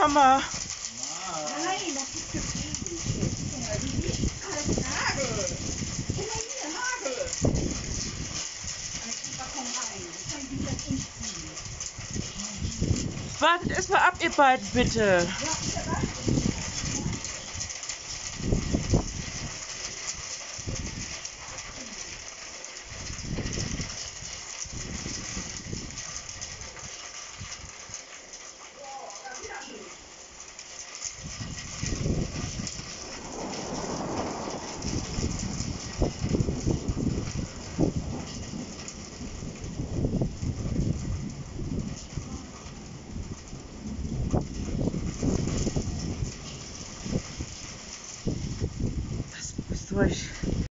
Mama. Nein, das ist gefährlich. Guck mal, die liegt als Nagel. Guck mal hier, Nagel. Alexandra, komm rein. Ich kann dich das umziehen. Wartet erst mal ab, ihr beiden, bitte. Ja,